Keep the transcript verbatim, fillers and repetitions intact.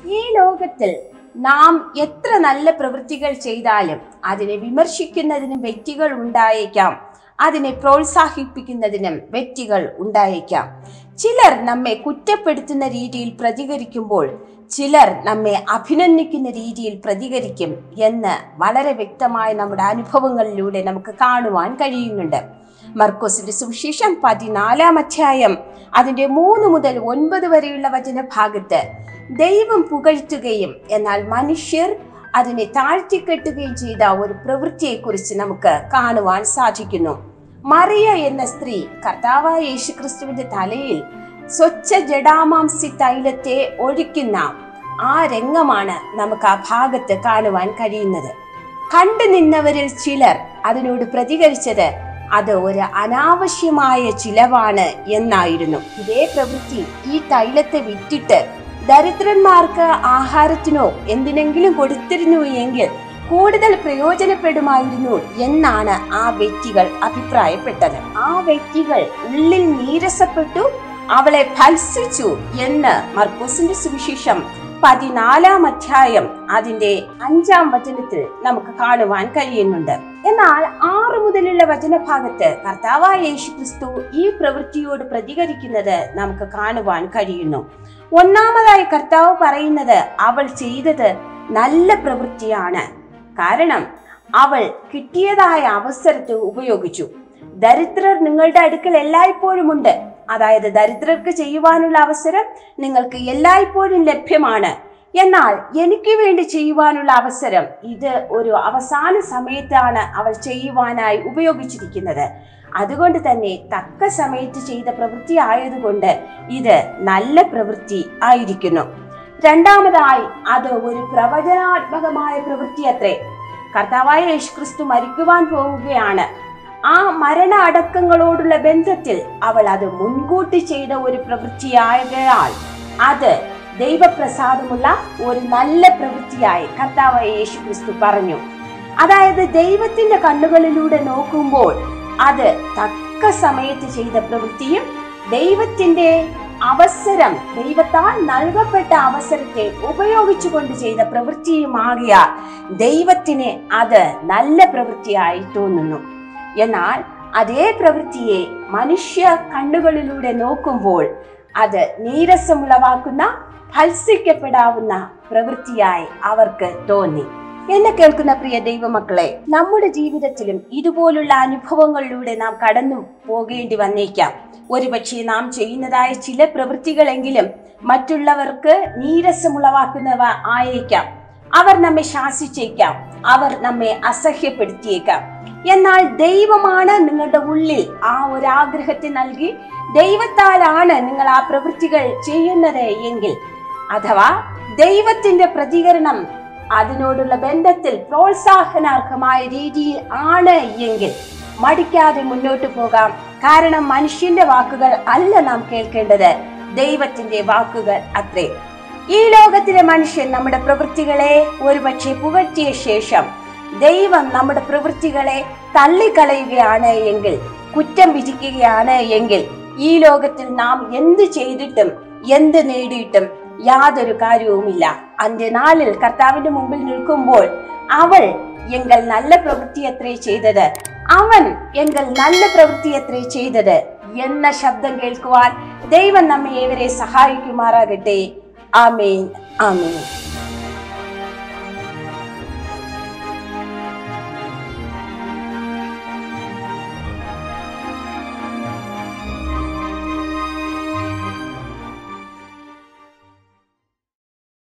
ഈ ലോകത്തിൽ നാം എത്ര നല്ല പ്രവൃത്തികൾ ചെയ്താലും അതിനെ വിമർശിക്കുന്നതിനും വ്യക്തികൾ ഉണ്ടായേക്കാം, അതിനെ പ്രോത്സാഹിപ്പിക്കുന്നതിനും വ്യക്തികൾ ഉണ്ടായേക്കാം. ചിലർ നമ്മെ കുറ്റപ്പെടുത്തുന്ന രീതിയിൽ പ്രതികരിക്കുമ്പോൾ ചിലർ നമ്മെ അഭിനന്ദിക്കുന്ന രീതിയിൽ പ്രതികരിക്കും എന്ന് വളരെ വ്യക്തമായി നമ്മുടെ അനുഭവങ്ങളിലൂടെ നമുക്ക് കാണുവാൻ കഴിയുന്നുണ്ട്. മർക്കോസിന്റെ സുവിശേഷം പതിനാലാം അധ്യായം അതിന്റെ മൂന്ന് മുതൽ ഒൻപത് വരെയുള്ള വചനഭാഗത്ത് ദൈവം പുകഴ്ത്തുകയും എന്നാൽ മനുഷ്യർ അതിനെ താഴ്ത്തിക്കെട്ടുകയും ചെയ്ത ഒരു പ്രവൃത്തിയെക്കുറിച്ച് നമുക്ക് കാണുവാൻ സാധിക്കുന്നു. മറിയ എന്ന സ്ത്രീ കർത്താവായ യേശുക്രിസ്തുവിന്റെ തലയിൽ സ്വച്ഛ ജടാമാംസി തൈലത്തെ ഒഴിക്കുന്ന ആ രംഗമാണ് നമുക്ക് ആ ഭാഗത്ത് കാണുവാൻ കഴിയുന്നത്. കണ്ടു നിന്നവരിൽ ചിലർ അതിനോട് പ്രതികരിച്ചത് അത് ഒരു അനാവശ്യമായ ചിലവാണ് എന്നായിരുന്നു. ഇതേ പ്രവൃത്തി ഈ തൈലത്തെ വിറ്റിട്ട് ദരിദ്രന്മാർക്ക് ആഹാരത്തിനോ എന്തിനെങ്കിലും കൊടുത്തിരുന്നു എങ്കിൽ കൂടുതൽ പ്രയോജനപ്പെടുമായിരുന്നു എന്നാണ് ആ വ്യക്തികൾ അഭിപ്രായപ്പെട്ടത്. ആ വ്യക്തികൾ ഉള്ളിൽ നീരസപ്പെട്ടു, അവളെ ഭത്സിച്ചു എന്ന് മർക്കോസിന്റെ സുവിശേഷം പതിനാലാം അധ്യായം അതിന്റെ അഞ്ചാം വചനത്തിൽ നമുക്ക് കാണുവാൻ കഴിയുന്നുണ്ട്. എന്നാൽ ആറ് മുതലുള്ള വചനഭാഗത്ത് കർത്താവായ യേശുക്രിസ്തു ഈ പ്രവൃത്തിയോട് പ്രതികരിക്കുന്നത് നമുക്ക് കാണുവാൻ കഴിയുന്നു. ഒന്നാമതായി കർത്താവ് പറയുന്നത് അവൾ ചെയ്തത് നല്ല പ്രവൃത്തിയാണ്. കാരണം അവൾ കിട്ടിയതായ അവസരത്തെ ഉപയോഗിച്ചു. ദരിദ്രർ നിങ്ങളുടെ അടുക്കൽ എല്ലായ്പ്പോഴും ഉണ്ട്. അതായത് ദരിദ്രർക്ക് ചെയ്യുവാനുള്ള അവസരം നിങ്ങൾക്ക് എല്ലായ്പ്പോഴും ലഭ്യമാണ്. എന്നാൽ എനിക്ക് വേണ്ടി ചെയ്യുവാനുള്ള അവസരം ഇത് ഒരു അവസാന സമയത്താണ് അവൾ ചെയ്യുവാനായി ഉപയോഗിച്ചിരിക്കുന്നത്. അതുകൊണ്ട് തന്നെ തക്ക സമയത്ത് ചെയ്ത പ്രവൃത്തി ആയതുകൊണ്ട് ഇത് നല്ല പ്രവൃത്തി ആയിരിക്കുന്നു. രണ്ടാമതായി അത് ഒരു പ്രവചനാത്മകമായ പ്രവൃത്തി അത്രേ. കർത്താവായ യേശുക്രിസ്തു മരിക്കുവാൻ പോവുകയാണ്. ആ മരണ അടക്കങ്ങളോടുള്ള ബന്ധത്തിൽ അവൾ അത് മുൻകൂട്ടി ചെയ്ത ഒരു പ്രവൃത്തിയായതിനാൽ അത് ദൈവപ്രസാദമുള്ള ഒരു നല്ല പ്രവൃത്തിയായി കർത്താവായ യേശുക്രിസ്തു പറഞ്ഞു. അതായത് ദൈവത്തിന്റെ കണ്ണുകളിലൂടെ നോക്കുമ്പോൾ അത് തക്ക സമയത്ത് ചെയ്ത പ്രവൃത്തിയും ദൈവത്തിന്റെ അവസരം ദൈവത്താൽ നൽകപ്പെട്ട അവസരത്തെ ഉപയോഗിച്ചുകൊണ്ട് ചെയ്ത പ്രവൃത്തിയുമാകിയാൽ ദൈവത്തിന് അത് നല്ല പ്രവൃത്തിയായി തോന്നുന്നു. എന്നാൽ അതേ പ്രവൃത്തിയെ മനുഷ്യ കണ്ണുകളിലൂടെ നോക്കുമ്പോൾ അത് നീരസമുളവാക്കുന്ന ഭത്സിക്കപ്പെടാവുന്ന പ്രവൃത്തിയായി അവർക്ക് തോന്നി. എന്നെ കേൾക്കുന്ന പ്രിയ ദൈവമക്കളെ, നമ്മുടെ ജീവിതത്തിലും ഇതുപോലുള്ള അനുഭവങ്ങളിലൂടെ നാം കടന്നു പോകേണ്ടി വന്നേക്കാം. ഒരുപക്ഷെ നാം ചെയ്യുന്നതായ ചില പ്രവൃത്തികളെങ്കിലും മറ്റുള്ളവർക്ക് നീരസമുളവാക്കുന്നവ ആയേക്കാം. അവർ നമ്മെ ശാസിച്ചേക്കാം, അവർ നമ്മെ അസഹ്യപ്പെടുത്തിയേക്കാം. എന്നാൽ ദൈവമാണ് നിങ്ങളുടെ ഉള്ളിൽ ആ ഒരു ആഗ്രഹത്തെ നൽകി ദൈവത്താലാണ് നിങ്ങൾ ആ പ്രവൃത്തികൾ ചെയ്യുന്നത് എങ്കിൽ, അഥവാ ദൈവത്തിന്റെ പ്രതികരണം അതിനോടുള്ള ബന്ധത്തിൽ പ്രോത്സാഹനാർഹമായ രീതിയിൽ ആണ് എങ്കിൽ മടിക്കാതെ മുന്നോട്ട് പോകാം. കാരണം മനുഷ്യന്റെ വാക്കുകൾ അല്ല നാം കേൾക്കേണ്ടത്, ദൈവത്തിന്റെ വാക്കുകൾ അത്രേ. ഈ ലോകത്തിലെ മനുഷ്യൻ നമ്മുടെ പ്രവൃത്തികളെ ഒരുപക്ഷെ പുകഴ്ത്തിയ ശേഷം ദൈവം നമ്മുടെ പ്രവൃത്തികളെ തള്ളിക്കളയുകയാണ് എങ്കിൽ, കുറ്റം വിധിക്കുകയാണ് എങ്കിൽ, ഈ ലോകത്തിൽ നാം എന്ത് ചെയ്തിട്ടും എന്ത് നേടിയിട്ടും യാതൊരു കാര്യവുമില്ല. അന്ത്യനാളിൽ കർത്താവിന്റെ മുമ്പിൽ നിൽക്കുമ്പോൾ അവൾ എങ്കിൽ നല്ല പ്രവൃത്തി എത്രേ ചെയ്തത്, അവൻ എങ്കിൽ നല്ല പ്രവൃത്തി എത്രേ ചെയ്തത് എന്ന ശബ്ദം കേൾക്കുവാൻ ദൈവം നമ്മെ ഏവരെ സഹായിക്കുമാറാകട്ടെ. ആമേൻ, ആമേൻ.